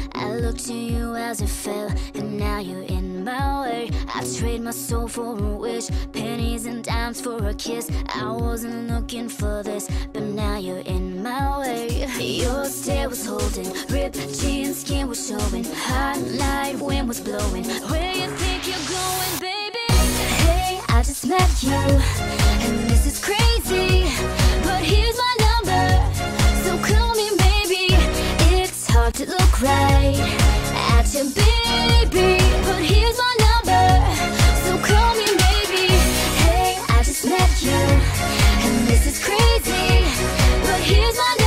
I looked to you as it fell, and now you're in my way. I trade my soul for a wish, pennies and dimes for a kiss. I wasn't looking for this, but now you're in my way. Your stare was holding, ripped jeans, skin was showing. Hot night, wind was blowing. Where you think you're going, baby? Hey, I just met you, and this is crazy, but here's my number, so call me maybe. It's hard to look right at you, baby, but here's my number, so call me maybe. Hey, I just met you, and this is crazy, but here's my